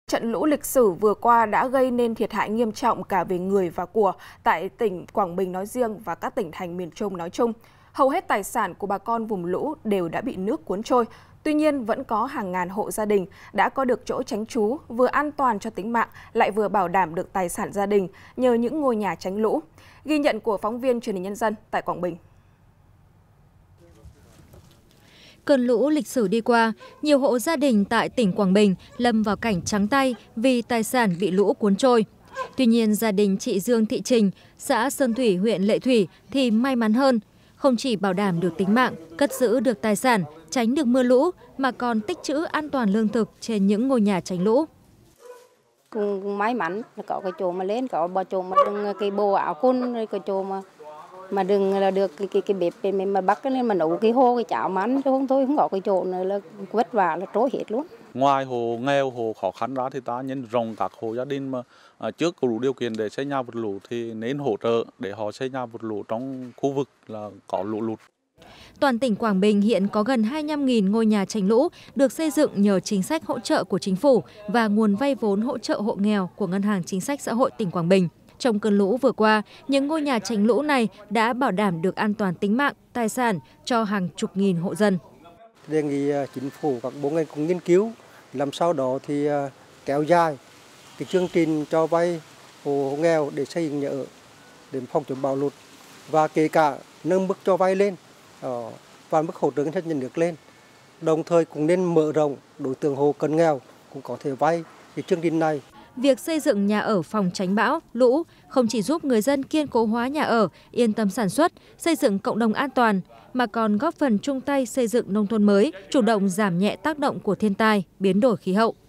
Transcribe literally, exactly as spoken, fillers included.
Trận lũ lịch sử vừa qua đã gây nên thiệt hại nghiêm trọng cả về người và của tại tỉnh Quảng Bình nói riêng và các tỉnh thành miền Trung nói chung. Hầu hết tài sản của bà con vùng lũ đều đã bị nước cuốn trôi. Tuy nhiên, vẫn có hàng ngàn hộ gia đình đã có được chỗ tránh trú, vừa an toàn cho tính mạng, lại vừa bảo đảm được tài sản gia đình nhờ những ngôi nhà tránh lũ. Ghi nhận của phóng viên Truyền hình Nhân dân tại Quảng Bình. Cơn lũ lịch sử đi qua, nhiều hộ gia đình tại tỉnh Quảng Bình lâm vào cảnh trắng tay vì tài sản bị lũ cuốn trôi. Tuy nhiên, gia đình chị Dương Thị Trình, xã Sơn Thủy, huyện Lệ Thủy thì may mắn hơn. Không chỉ bảo đảm được tính mạng, cất giữ được tài sản, tránh được mưa lũ, mà còn tích trữ an toàn lương thực trên những ngôi nhà tránh lũ. Cũng may mắn có cái chỗ mà lên, có bao chỗ mà đừng cái bộ áo khôn, rồi cái chỗ mà mà đừng là được cái cái cái bếp bên mà bắt lên mà nấu cái hô cái chảo mà ăn chứ không thôi không có cái chỗ nữa là vất vả là trôi hết luôn. Ngoài hộ nghèo, hộ khó khăn ra thì ta nhân rộng các hộ gia đình mà à, trước có đủ điều kiện để xây nhà vượt lũ thì nên hỗ trợ để họ xây nhà vượt lũ trong khu vực là có lũ lụt. Toàn tỉnh Quảng Bình hiện có gần hai mươi lăm nghìn ngôi nhà tránh lũ được xây dựng nhờ chính sách hỗ trợ của chính phủ và nguồn vay vốn hỗ trợ hộ nghèo của Ngân hàng Chính sách Xã hội tỉnh Quảng Bình. Trong cơn lũ vừa qua, những ngôi nhà tránh lũ này đã bảo đảm được an toàn tính mạng, tài sản cho hàng chục nghìn hộ dân. Đề nghị chính phủ các bộ ngành cùng nghiên cứu làm sao đó thì kéo dài cái chương trình cho vay hộ nghèo để xây dựng nhà ở để phòng chống bão lụt và kể cả nâng mức cho vay lên và mức hỗ trợ ngân sách nhà nước lên. Đồng thời cũng nên mở rộng đối tượng hộ cận nghèo cũng có thể vay cái chương trình này. Việc xây dựng nhà ở phòng tránh bão, lũ không chỉ giúp người dân kiên cố hóa nhà ở, yên tâm sản xuất, xây dựng cộng đồng an toàn, mà còn góp phần chung tay xây dựng nông thôn mới, chủ động giảm nhẹ tác động của thiên tai, biến đổi khí hậu.